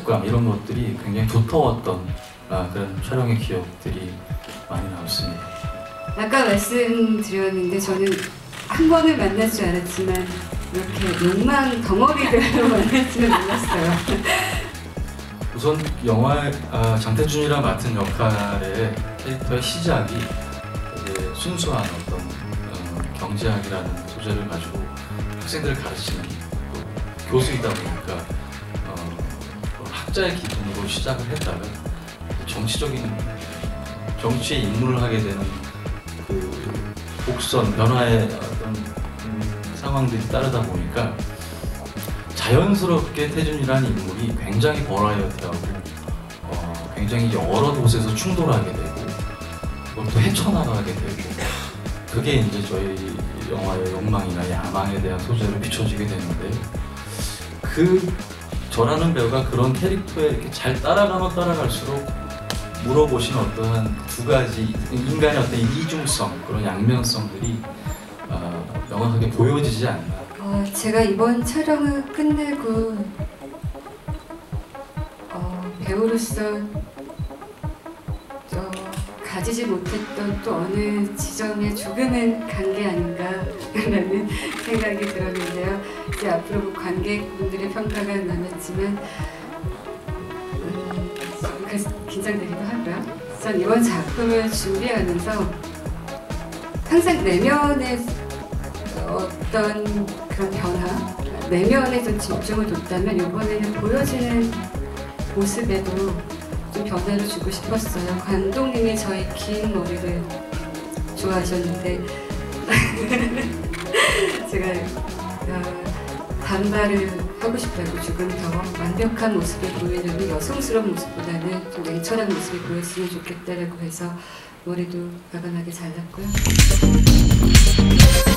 촉감 이런 것들이 굉장히 두터웠던 그런 촬영의 기억들이 많이 남습니다. 아까 말씀드렸는데 저는 한 번을 만날 줄 알았지만 이렇게 욕망 덩어리들로 만날 줄은 몰랐어요. 우선 영화 장태준이랑 맡은 역할의 캐릭터의 시작이 되게 순수한 어떤 경제학이라는 소재를 가지고 학생들을 가르치는 또 교수이다 보니까 학자의 기분으로 시작을 했다가 정치에 입문을 하게 되는 그 곡선 변화의 어떤 상황들이 따르다 보니까 자연스럽게 태준이라는 인물이 굉장히 버라이어티하고 굉장히 여러 곳에서 충돌하게 되고 또 헤쳐나가게 되고 그게 이제 저희 영화의 욕망이나 야망에 대한 소재로 비춰지게 되는데 저라는 배우가 그런 캐릭터에 이렇게 잘 따라가면 따라갈수록 물어보신 어떠한 두 가지 인간의 어떤 이중성 그런 양면성들이 명확하게 보여지지 않나. 제가 이번 촬영을 끝내고 배우로서 가지지 못했던 또 어느 지점에 조금은 간 게 아닌가라는 생각이 들었는데요. 이제 앞으로 관객분들의 평가가 남았지만 그래서 긴장되기도 하고요. 전 이번 작품을 준비하면서 항상 내면의 어떤 그런 변화, 내면에 좀 집중을 뒀다면 이번에는 보여지는 모습에도 좀 변화를 주고 싶었어요. 감독님이 저희 긴 머리를 좋아하셨는데 제가 단발을 하고 싶다고 조금 더 완벽한 모습을 보이려면 여성스러운 모습보다는 좀 냉철한 모습이 보였으면 좋겠다라고 해서 머리도 과감하게 잘랐고요.